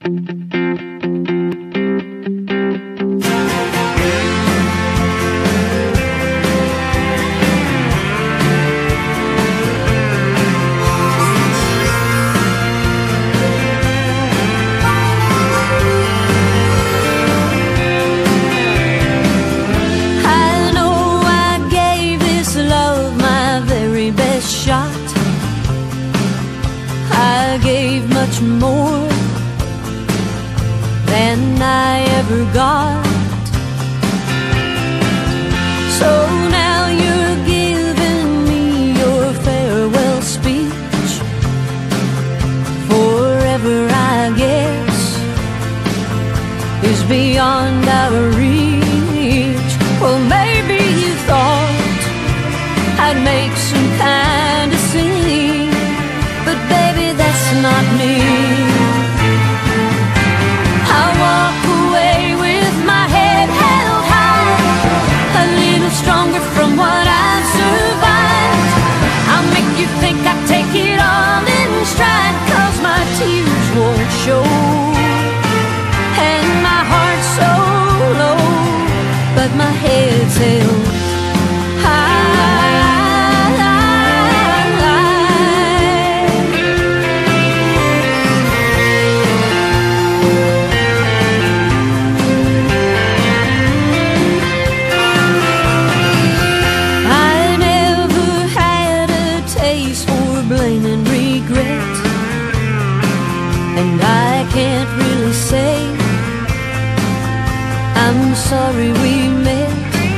I gave much more than I ever got. So now you're giving me your farewell speech. Forever, I guess, is beyond our reach. Well, maybe you thought I'd make some kind of scene, but baby, that's not me. I walk away with my head held high, a little stronger from what I've survived. I'll make you think I take it all in stride, 'cause my tears won't show, and my heart's so low, but my head's held high. And I can't really say I'm sorry we met.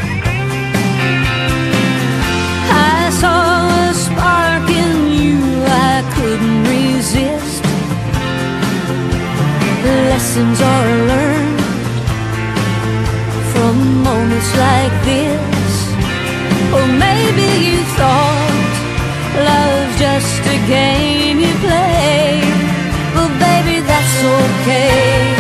I saw a spark in you I couldn't resist. Lessons are learned from moments like this. Or maybe you thought love's just a game you play. Well, baby, that's okay.